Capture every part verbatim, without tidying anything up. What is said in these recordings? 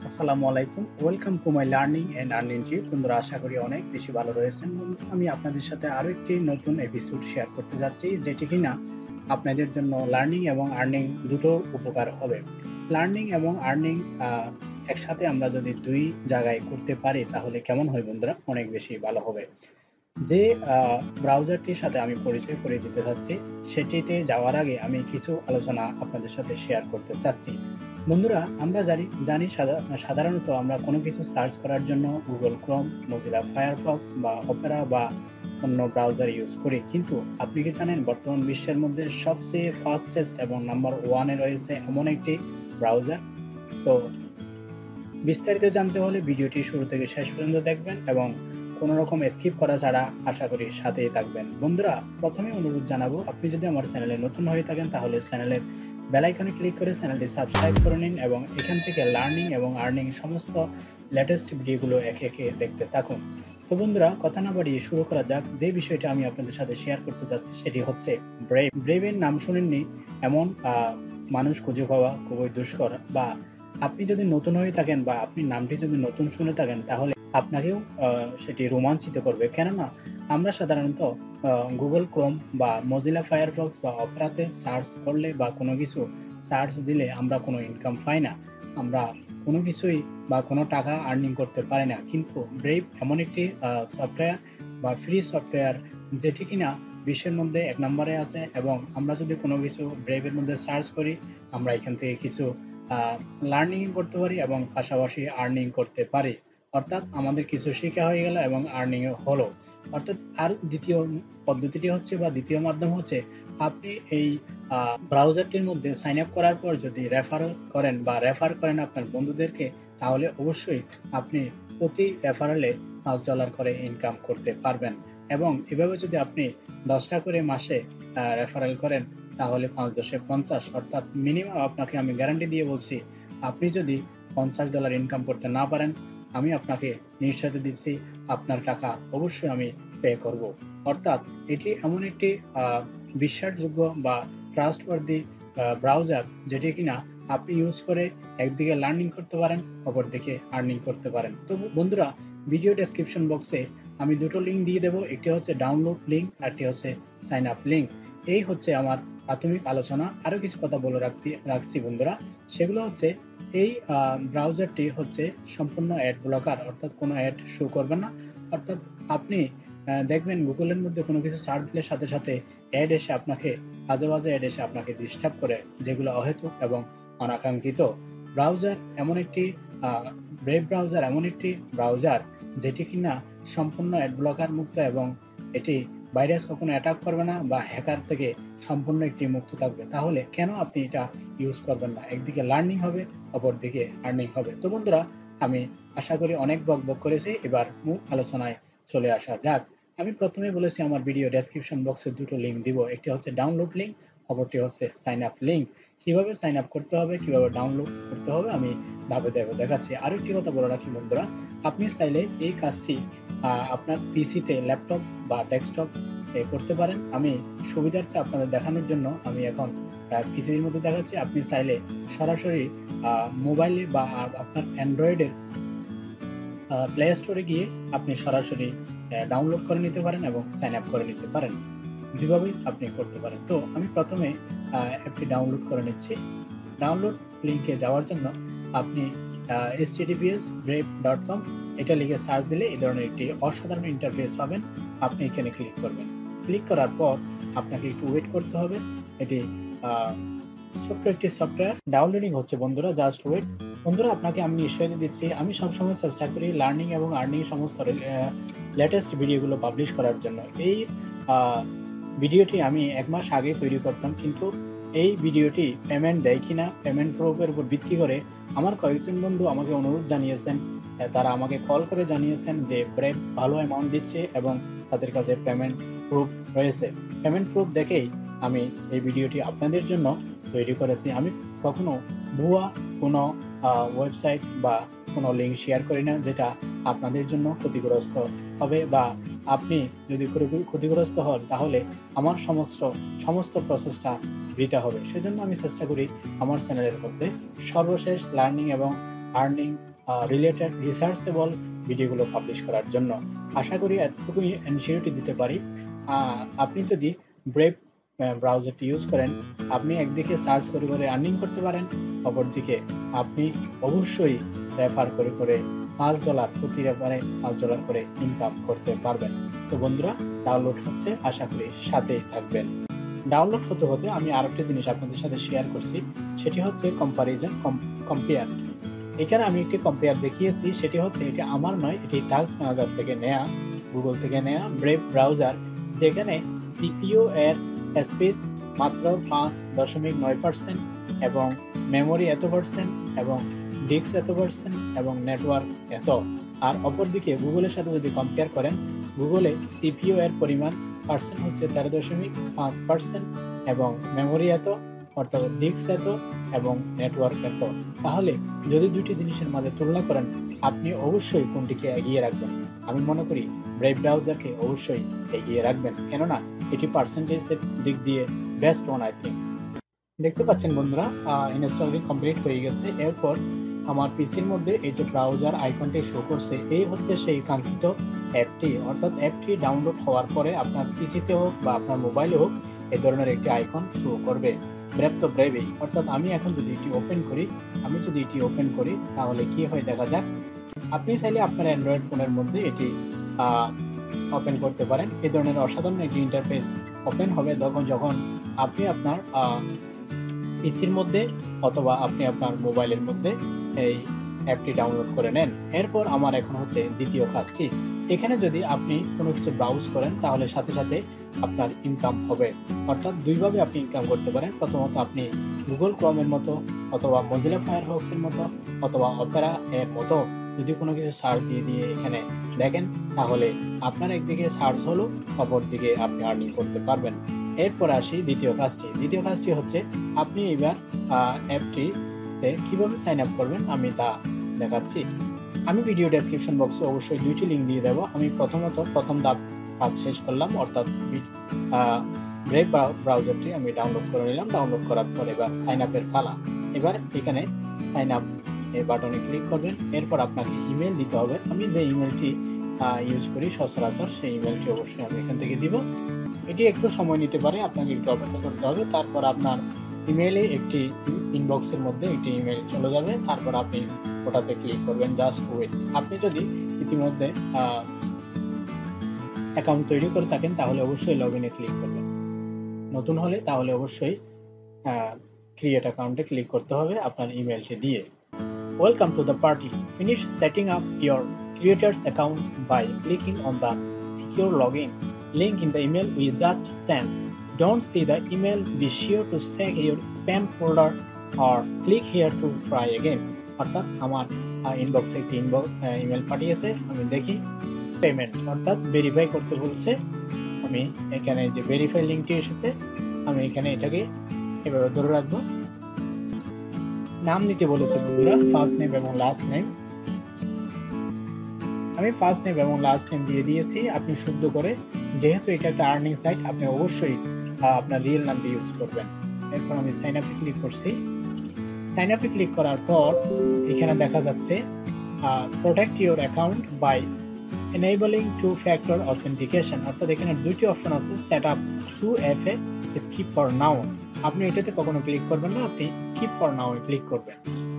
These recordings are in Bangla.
আসসালামু আলাইকুম। Welcome to my learning and earning tip. বন্ধুরা আশা করি অনেক বেশি ভালো রয়েছেন। বন্ধুরা আমি আপনাদের সাথে আরো একটি নতুন এপিসোড শেয়ার করতে যাচ্ছি, যেটি কিনা আপনাদের জন্য লার্নিং এবং আর্নিং দুটোর উপকার হবে। লার্নিং এবং আর্নিং আ একসাথে আমরা যদি দুই জায়গায় করতে পারি তাহলে কেমন হয় বন্ধুরা? অনেক বেশি ভালো হবে। যে আ ব্রাউজারটির সাথে আমি পরিচয় করিয়ে দিতে চাচ্ছি, সেটিতে যাওয়ার আগে আমি কিছু আলোচনা আপনাদের সাথে শেয়ার করতে চাচ্ছি। বন্ধুরা আমরা জানি জানি সাধা সাধারণত আমরা কোনো কিছু সার্চ করার জন্য Google Chrome, Mozilla Firefox বা Opera বা অন্য ব্রাউজার ইউজ করি। কিন্তু আপনি কি জানেন বর্তমান বিশ্বের মধ্যে সবচেয়ে ফাস্টেস্ট এবং নাম্বার ওয়ান এ রয়েছে এমন একটি ব্রাউজার? তো বিস্তারিত জানতে হলে ভিডিওটি শুরু থেকে শেষ পর্যন্ত দেখবেন এবং কোনো রকম স্কিপ করা ছাড়া আশা করি সাথেই থাকবেন। বন্ধুরা প্রথমে অনুরোধ জানাবো, আপনি যদি আমার চ্যানেলে নতুন হয়ে থাকেন তাহলে চ্যানেলের বেল আইকনে ক্লিক করে চ্যানেলটি সাবস্ক্রাইব করে নিন এবং এখান থেকে লার্নিং এবং আর্নিং সমস্ত লেটেস্ট ভিডিওগুলো একে একে দেখতে থাকুন। তো বন্ধুরা কথা না বাড়িয়ে শুরু করা যাক। যে বিষয়টা আমি আপনাদের সাথে শেয়ার করতে যাচ্ছি সেটি হচ্ছে ব্রেভ। ব্রেভের নাম শুনেননি এমন আহ, মানুষ খুঁজে পাওয়া খুবই দুষ্কর। বা আপনি যদি নতুন হয়ে থাকেন বা আপনি নামটি যদি নতুন শুনে থাকেন তাহলে আপনাকেও আহ, সেটি রোমাঞ্চিত করবে। কেননা আমরা সাধারণত গুগল ক্রোম বা মজিলা ফায়ারফক্স বা অপেরাতে সার্চ করলে বা কোনো কিছু সার্চ দিলে আমরা কোনো ইনকাম পাই না, আমরা কোনো কিছুই বা কোনো টাকা আর্নিং করতে পারি না। কিন্তু ব্রেভ এমন একটি সফটওয়্যার বা ফ্রি সফটওয়্যার যেটি কিনা বিশ্বের মধ্যে এক নম্বরে আছে, এবং আমরা যদি কোনো কিছু ব্রেভের মধ্যে সার্চ করি আমরা এখান থেকে কিছু লার্নিং করতে পারি এবং পাশাপাশি আর্নিং করতে পারি। অর্থাৎ আমাদের কিছু শেখা হয়ে গেল এবং আর্নিং হলো। অর্থাৎ আর দ্বিতীয় পদ্ধতিটি হচ্ছে বা দ্বিতীয় মাধ্যম হচ্ছে, আপনি এই ব্রাউজারটির মধ্যে সাইন আপ করার পর যদি রেফার করেন বা রেফার করেন আপনার বন্ধুদেরকে, তাহলে অবশ্যই আপনি প্রতি রেফারেলে পাঁচ ডলার করে ইনকাম করতে পারবেন। এবং এভাবে যদি আপনি দশটা করে মাসে রেফারেল করেন তাহলে পাঁচ দশে পঞ্চাশ, অর্থাৎ মিনিমাম আপনাকে আমি গ্যারান্টি দিয়ে বলছি, আপনি যদি পঞ্চাশ ডলার ইনকাম করতে না পারেন আমি আপনাকে নিশ্চিত দিচ্ছি আপনার টাকা অবশ্যই আমি পে করব। অর্থাৎ এটি এমন একটি বিশ্বাসযোগ্য বা ট্রাস্টওয়ার্দি ব্রাউজার যেটি কিনা আপনি ইউজ করে একদিকে লার্নিং করতে পারেন, অপরদিকে আর্নিং করতে পারেন। তো বন্ধুরা ভিডিও ডেসক্রিপশন বক্সে আমি দুটো লিঙ্ক দিয়ে দেবো, একটি হচ্ছে ডাউনলোড লিঙ্ক আর একটি হচ্ছে সাইন আপ লিঙ্ক। এই হচ্ছে আমার প্রাথমিক আলোচনা। আরও কিছু কথা বলে রাখতে রাখছি বন্ধুরা, সেগুলো হচ্ছে এই ব্রাউজারটি হচ্ছে সম্পূর্ণ অ্যাড ব্লকার, অর্থাৎ কোনো অ্যাড শো করবে না। অর্থাৎ আপনি দেখবেন গুগলের মধ্যে কোনো কিছু সার্চ দিলে সাথে সাথে অ্যাড এসে আপনাকে বাজে বাজে অ্যাড এসে আপনাকে ডিস্টার্ব করে, যেগুলো অহেতুক এবং অনাকাঙ্ক্ষিত। ব্রাউজার এমন একটি ব্রেভ ব্রাউজার এমন একটি ব্রাউজার যেটি কিনা সম্পূর্ণ অ্যাড ব্লকার মুক্ত এবং এটি ভাইরাস কখনো অ্যাটাক করবে না বা হ্যাকার থেকে সম্পূর্ণ একটি মুক্ত থাকবে। তাহলে কেন আপনি এটা ইউজ করবেন না? একদিকে লার্নিং হবে, অপরদিকে আর্নিং হবে। তো বন্ধুরা আমি আশা করি অনেক বক বক করেছি, এবার মূল আলোচনায় চলে আসা যাক। আমি প্রথমে বলেছি আমার ভিডিও ডেসক্রিপশন বক্সে দুটো লিঙ্ক দিব, একটি হচ্ছে ডাউনলোড লিঙ্ক, অপরটি হচ্ছে সাইন আপ লিঙ্ক। কিভাবে সাইন আপ করতে হবে, কিভাবে ডাউনলোড করতে হবে আমি ধাপে ধাপে দেখাচ্ছি। আরও একটি কথা বলে রাখি বন্ধুরা, আপনি চাইলে এই কাজটি আপনার পিসিতে, ল্যাপটপ বা ডেস্কটপ করতে পারেন। আমি সুবিধার্থে আপনাদের দেখানোর জন্য আমি এখন পিসির মধ্যে দেখাচ্ছি। আপনি চাইলে সরাসরি মোবাইলে বা আপনার অ্যান্ড্রয়েডের প্লে স্টোরে গিয়ে আপনি সরাসরি ডাউনলোড করে নিতে পারেন এবং সাইন আপ করে নিতে পারেন। দুইভাবেই আপনি করতে পারেন। তো আমি প্রথমে অ্যাপটি ডাউনলোড করে নিচ্ছি। ডাউনলোড লিঙ্কে যাওয়ার জন্য আপনি H T T P S Brave dot com এটা লিখে সার্চ দিলে এই ধরনের একটি অসাধারণ ইন্টারফেস পাবেন। আপনি এখানে ক্লিক করবেন। ক্লিক করার পর আপনাকে একটু ওয়েট করতে হবে। এটি ছোট্ট একটি সফটওয়্যার ডাউনলোডিং হচ্ছে বন্ধুরা, জাস্ট ওয়েট। বন্ধুরা আপনাকে আমি নিশ্চয়তা দিচ্ছি, আমি সবসময় চেষ্টা করি লার্নিং এবং আর্নিং সমস্ত লেটেস্ট ভিডিওগুলো পাবলিশ করার জন্য। এই ভিডিওটি আমি এক মাস আগে তৈরি করতাম, কিন্তু এই ভিডিওটি পেমেন্ট দেয় কিনা পেমেন্ট প্রুফের উপর ভিত্তি করে আমার কয়েকজন বন্ধু আমাকে অনুরোধ জানিয়েছেন, তারা আমাকে কল করে জানিয়েছেন যে ব্রেভ ভালো অ্যামাউন্ট দিচ্ছে এবং তাদের কাছে পেমেন্ট প্রুফ রয়েছে। পেমেন্ট প্রুফ দেখেই আমি এই ভিডিওটি আপনাদের জন্য তৈরি করেছি। আমি কখনো ভুয়া কোনো ওয়েবসাইট বা কোনো লিঙ্ক শেয়ার করি না যেটা আপনাদের জন্য ক্ষতিগ্রস্ত হবে, বা আপনি যদি ক্ষতিগ্রস্ত হন তাহলে আমার সমস্ত সমস্ত প্রসেসটা বৃথা হবে। সেজন্য আমি চেষ্টা করি আমার চ্যানেলের মধ্যে সর্বশেষ লার্নিং এবং আর্নিং রিলেটেড রিসার্চেবল ভিডিওগুলো পাবলিশ করার জন্য। আশা করি এতটুকুই এনশিওরিটি দিতে পারি। আহ, আপনি যদি ব্রেভ ব্রাউজারটি ইউজ করেন, আপনি একদিকে সার্চ করে করে আর্নিং করতে পারেন, অপরদিকে আপনি অবশ্যই রেফার করে করে পাঁচ ডলার প্রতি রেফারে পাঁচ ডলার করে ইনকাম করতে পারবেন। তো বন্ধুরা, ডাউনলোড হচ্ছে, আশা করি সাথেই থাকবেন। ডাউনলোড হতে হতে আমি আরেকটা জিনিস আপনাদের সাথে শেয়ার করছি, সেটি হচ্ছে কম্পারিজন কম্পেয়ার। এখানে আমি একটি কম্পেয়ার দেখিয়েছি, সেটি হচ্ছে এটি আমার নয়, এটি টাস্ক ম্যানেজার থেকে নেয়া, গুগল থেকে নেয়া ব্রেভ ব্রাউজার, যেখানে সিপিইউ এর স্পেস মাত্র পাঁচ দশমিক নয় পার্সেন্ট এবং মেমোরি এত পার্সেন্ট এবং ডিস্ক এত পার্সেন্ট এবং নেটওয়ার্ক এত। আর অপরদিকে গুগলের সাথে যদি কম্পেয়ার করেন, গুগলে সিপিইউ এর পরিমাণ পার্সেন্ট হচ্ছে তেরো দশমিক পাঁচ পার্সেন্ট এবং মেমোরি এত, অর্থাৎ ডিস্ক এত এবং নেটওয়ার্ক এত। তাহলে যদি দুইটি জিনিসের মাঝে তুলনা করেন, আপনি অবশ্যই কোনটিকে এগিয়ে রাখবেন? আমি মনে করি ব্রেভ ব্রাউজারকে অবশ্যই এগিয়ে রাখবেন, কেননা এটি পার্সেন্টেজের দিক দিয়ে বেস্ট ওয়ান আই থিঙ্ক। দেখতে পাচ্ছেন বন্ধুরা, ইনস্টলিং কমপ্লিট হয়ে গেছে। এরপর আমার পিসির মধ্যে এই যে ব্রাউজার আইকনটি শো করছে, এই হচ্ছে সেই কাঙ্ক্ষিত অ্যাপটি। অর্থাৎ অ্যাপটি ডাউনলোড হওয়ার পরে আপনার পিসিতে হোক বা আপনার মোবাইলে হোক, এই ধরনের একটি আইকন শো করবে। ব্রেভ তো ব্রেভই। অর্থাৎ আমি এখন যদি এটি ওপেন করি, আমি যদি এটি ওপেন করি তাহলে কি হয় দেখা যাক। আপনি চাইলে আপনার অ্যান্ড্রয়েড ফোনের মধ্যে এটি ওপেন করতে পারেন। এই ধরনের অসাধারণ একটি ইন্টারফেস ওপেন হবে তখন যখন আপনি আপনার পিসির মধ্যে অথবা আপনি আপনার মোবাইলের মধ্যে এই অ্যাপটি ডাউনলোড করে নেন। এরপর আমার এখন হচ্ছে দ্বিতীয় কাজটি, এখানে যদি আপনি কোনো কিছু ব্রাউজ করেন তাহলে সাথে সাথে আপনার ইনকাম হবে। অর্থাৎ দুইভাবে আপনি ইনকাম করতে পারেন। প্রথমত আপনি গুগল ক্রোমের মতো অথবা মজিলা ফায়ারফক্সের মতো অথবা অপেরা এর মতো যদি কোনো কিছু সার্চ দিয়ে দিয়ে এখানে দেখেন, তাহলে আপনার একদিকে সার্চ হলো, অপর দিকে আপনি আর্নিং করতে পারবেন। এরপর আসি দ্বিতীয় কাজটি। দ্বিতীয় কাজটি হচ্ছে আপনি এবার অ্যাপটিতে কিভাবে সাইন আপ করবেন আমি তা দেখাচ্ছি। আমি ভিডিও ডেসক্রিপশন বক্সে অবশ্যই দুইটি লিঙ্ক দিয়ে দেবো। আমি প্রথমত প্রথম ধাপ কাজ শেষ করলাম, অর্থাৎ ব্রেভ ব্রাউজারটি আমি ডাউনলোড করে নিলাম। ডাউনলোড করার পর এবার সাইন আপের পালা। এবার এখানে সাইন আপ এই বাটনে ক্লিক করবেন। এরপর আপনাকে ইমেল দিতে হবে। আমি যে ইমেলটি ইউজ করি সচরাচর, সেই ইমেলটি অবশ্যই আমি এখান থেকে দিব। এটি একটু সময় নিতে পারে, আপনাকে একটু অপেক্ষা করতে হবে। তারপর আপনার ইমেইলে একটি ইনবক্সের মধ্যে একটি ইমেল চলে যাবে। তারপর আপনি ওটাতে ক্লিক করবেন, জাস্ট ওয়েট। আপনি যদি ইতিমধ্যে অ্যাকাউন্ট তৈরি করে থাকেন তাহলে অবশ্যই লগ ইনে ক্লিক করবেন। নতুন হলে তাহলে অবশ্যই ক্রিয়েট অ্যাকাউন্টে ক্লিক করতে হবে আপনার ইমেলটি দিয়ে। Welcome to the party. Finish setting up your creator's account by clicking on the secure login link in the email we just sent. Don't see the email, be sure to check your spam folder or click here to try again. অর্থাৎ আমার ইনবক্সে একটি ইনবক্স ইমেল পাঠিয়েছে, আমি দেখি পেমেন্ট অর্থাৎ ভেরিফাই করতে বলছে। আমি এখানে যে ভেরিফাই লিঙ্কটি এসেছে, আমি এখানে এটাকে এভাবে ধরে রাখবো। নাম নিতে বলেছে বন্ধুরা, ফার্স্ট নেম এবং লাস্ট নেম। আমি ফার্স্ট নেম এবং লাস্ট নেম দিয়ে দিয়েছি। আপনি শুদ্ধ করে, যেহেতু এটা একটা আর্নিং সাইট, আপনি অবশ্যই আপনার রিয়েল নামটি ইউজ করবেন। এরপর আমি সাইন আপে ক্লিক করছি। সাইন আপে ক্লিক করার পর এখানে দেখা যাচ্ছে protect your account by enabling two factor authentication. অর্থাৎ এখানে দুইটি অপশন আছে, set up two F A, skip for now. আপনি এটাতে কখনো ক্লিক করবেন না, আপনি স্কিপ ফর নাও এ ক্লিক করবেন।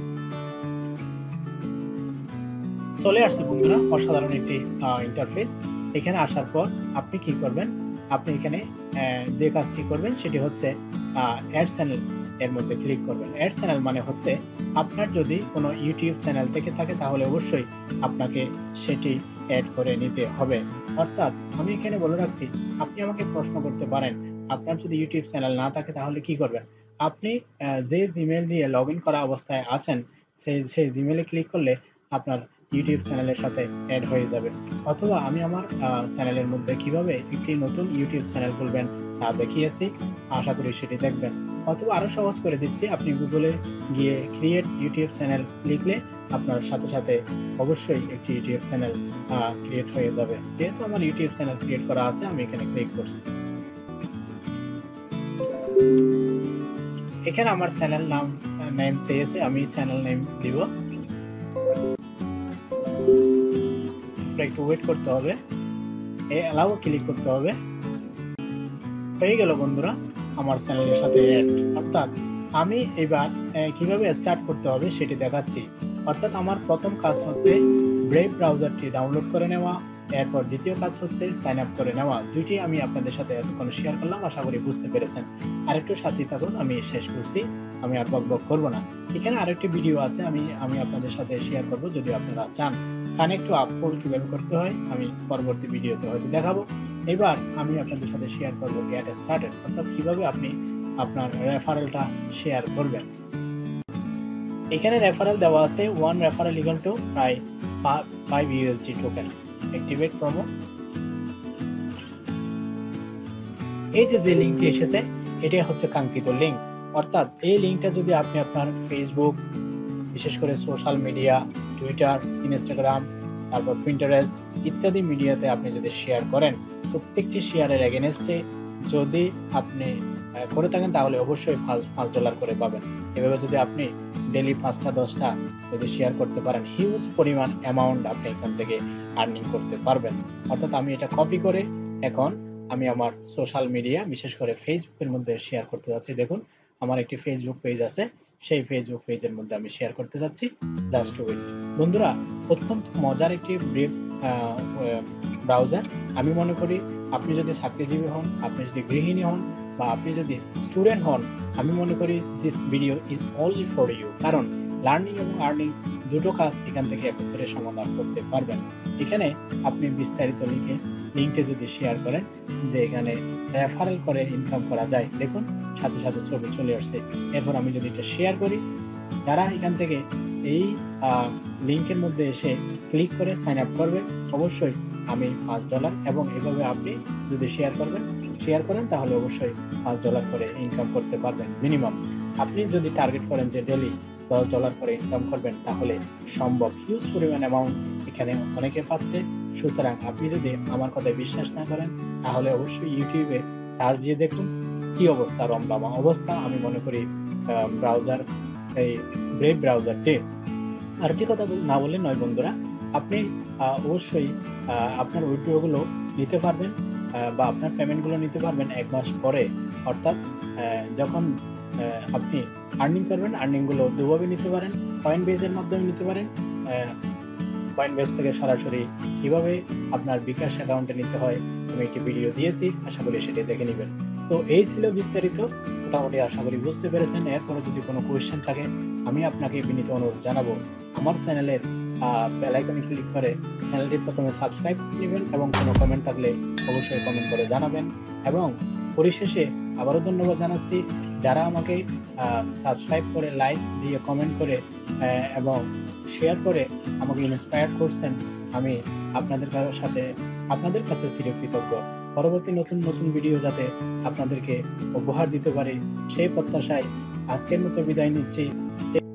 চলে আসছে বন্ধুরা অসাধারণ একটি ইন্টারফেস। এখানে আসার পর আপনি কি করবেন, আপনি এখানে যে কাজটি করবেন সেটি হচ্ছে অ্যাড চ্যানেল এর মধ্যে ক্লিক করবেন। অ্যাড চ্যানেল মানে হচ্ছে আপনার যদি কোনো ইউটিউব চ্যানেল থেকে থাকে তাহলে অবশ্যই আপনাকে সেটি অ্যাড করে নিতে হবে। অর্থাৎ আমি এখানে বলে রাখছি, আপনি আমাকে প্রশ্ন করতে পারেন আপনার যদি ইউটিউব চ্যানেল না থাকে তাহলে কি করবেন। আপনি যে জিমেল দিয়ে লগ ইন করা অবস্থায় আছেন সেই সেই জিমেলে ক্লিক করলে আপনার ইউটিউব চ্যানেলের সাথে অ্যাড হয়ে যাবে। অথবা আমি আমার চ্যানেলের মধ্যে কিভাবে একটি নতুন ইউটিউব চ্যানেল খুলবেন তা দেখিয়েছি, আশা করি সেটি দেখবেন। অথবা আরো সহজ করে দিচ্ছি, আপনি গুগলে গিয়ে ক্রিয়েট ইউটিউব চ্যানেল লিখলে আপনার সাথে সাথে অবশ্যই একটি ইউটিউব চ্যানেল ক্রিয়েট হয়ে যাবে। যেহেতু আমার ইউটিউব চ্যানেল ক্রিয়েট করা আছে, আমি এখানে ক্লিক করছি। এখানে আমার চ্যানেল নাম নেম চেয়েছে, আমি চ্যানেল নেম দিব। তারপরে একটু ওয়েট করতে হবে, এই অ্যালাউ ক্লিক করতে হবে। হয়ে গেল বন্ধুরা আমার চ্যানেলের সাথে অ্যাড। অর্থাৎ আমি এবার কিভাবে স্টার্ট করতে হবে সেটি দেখাচ্ছি। অর্থাৎ আমার প্রথম কাজ হচ্ছে ব্রেভ ব্রাউজারটি ডাউনলোড করে নেওয়া, এরপর দ্বিতীয় কাজ হচ্ছে সাইন আপ করে নেওয়া। দুইটি আমি আপনাদের সাথে এতক্ষণ শেয়ার করলাম, আশা করি বুঝতে পেরেছেন। আরেকটু সাথে থাকুন, আমি শেষ করছি, আমি আর বক বক করবো না। এখানে আরেকটি ভিডিও আছে, আমি আমি আপনাদের সাথে শেয়ার করব। যদি আপনারা চান কানেক্ট টু আপওয়ার্ড কিভাবে করতে হয় আমি পরবর্তী ভিডিওতে হয়তো দেখাবো। এবার আমি আপনাদের সাথে শেয়ার করবো গেট স্টার্টেড, অর্থাৎ কিভাবে আপনি আপনার রেফারেলটা শেয়ার করবেন। এখানে রেফারেল দেওয়া আছে, ওয়ান রেফারেল ইকুয়াল টু প্রায় five USD token. Activate promo. এই যে যে লিঙ্কটি এসেছে এটাই হচ্ছে কাঙ্ক্ষিত লিঙ্ক। অর্থাৎ এই লিঙ্কটা যদি আপনি আপনার ফেসবুক, বিশেষ করে সোশ্যাল মিডিয়া, টুইটার, ইনস্টাগ্রাম, তারপর পিন্টারেস্ট ইত্যাদি মিডিয়াতে আপনি যদি শেয়ার করেন, প্রত্যেকটি শেয়ারের এগেনস্টে যদি আপনি করে থাকেন তাহলে অবশ্যই পাঁচ ডলার করে পাবেন। এভাবে যদি আপনি ডেলি পাঁচটা দশটা যদি শেয়ার করতে পারেন, হিউজ পরিমাণ অ্যামাউন্ট আপনি এখান থেকে আর্নিং করতে পারবেন। অর্থাৎ আমি এটা কপি করে এখন আমি আমার সোশ্যাল মিডিয়া, বিশেষ করে ফেসবুকের মধ্যে শেয়ার করতে যাচ্ছি। দেখুন আমার একটি ফেসবুক পেজ আছে, সেই ফেসবুক পেজের মধ্যে আমি শেয়ার করতে যাচ্ছি। Just wait. বন্ধুরা, অত্যন্ত মজার একটি ব্রেভ ব্রাউজার। আমি মনে করি আপনি যদি চাকরিজীবী হন, আপনি যদি গৃহিণী হন, বা আপনি যদি স্টুডেন্ট হন, আমি মনে করি this video is only for you. কারণ লার্নিং এবং আর্নিং দুটো কাজ এখান থেকে একত্রে সমাধান করতে পারবেন। এখানে আপনি বিস্তারিত লিখে লিঙ্কে যদি শেয়ার করেন যে এখানে রেফারেল করে ইনকাম করা যায়, দেখুন সাথে সাথে ছবি চলে আসছে। এরপর আমি যদি এটা শেয়ার করি, যারা এখান থেকে এই লিঙ্কের মধ্যে এসে ক্লিক করে সাইন আপ করবে, অবশ্যই আমি পাঁচ ডলার, এবং এভাবে আপনি যদি শেয়ার করবেন শেয়ার করেন তাহলে অবশ্যই পাঁচ ডলার করে ইনকাম করতে পারবেন মিনিমাম। আপনি যদি টার্গেট করেন যে ডেলি দশ ডলার করে ইনকাম করবেন তাহলে সম্ভব। হিউজ পরিমাণ অ্যামাউন্ট এখানে অনেকে পাচ্ছে। সুতরাং আপনি যদি আমার কথায় বিশ্বাস না করেন তাহলে অবশ্যই ইউটিউবে সার্চ দিয়ে দেখুন কি অবস্থা, রমরমা অবস্থা। আমি মনে করি ব্রাউজার, এই ব্রেভ ব্রাউজারটি। আরেকটি কথা না বললে নয় বন্ধুরা, আপনি অবশ্যই আপনার উইথড্রগুলো নিতে পারবেন বা আপনার পেমেন্টগুলো নিতে পারবেন এক মাস পরে। অর্থাৎ যখন আপনি আর্নিং করবেন, আর্নিংগুলো দুভাবে নিতে পারেন। কয়েন বেজের মাধ্যমে নিতে পারেন, কয়েন বেজ থেকে সরাসরি কিভাবে আপনার বিকাশ অ্যাকাউন্টে নিতে হয় আমি একটি ভিডিও দিয়েছি, আশা করি সেটি দেখে নেবেন। তো এই ছিল বিস্তারিত, মোটামুটি আশা করি বুঝতে পেরেছেন। এরপরে যদি কোনো কোয়েশ্চেন থাকে আমি আপনাকে বিনীত অনুরোধ জানাবো, আমার চ্যানেলের বেল আইকনে ক্লিক করে চ্যানেলটি প্রথমে সাবস্ক্রাইব করে নেবেন, এবং কোনো কমেন্ট থাকলে অবশ্যই কমেন্ট করে জানাবেন। এবং পরিশেষে আবারও ধন্যবাদ জানাচ্ছি যারা আমাকে সাবস্ক্রাইব করে, লাইক দিয়ে, কমেন্ট করে এবং শেয়ার করে আমাকে ইন্সপায়ার করছেন। আমি আপনাদের সাথে আপনাদের কাছে চিরকৃতজ্ঞ। পরবর্তী নতুন নতুন ভিডিও যাতে আপনাদেরকে উপহার দিতে পারি সেই প্রত্যাশায় আজকের মতো বিদায় নিচ্ছি।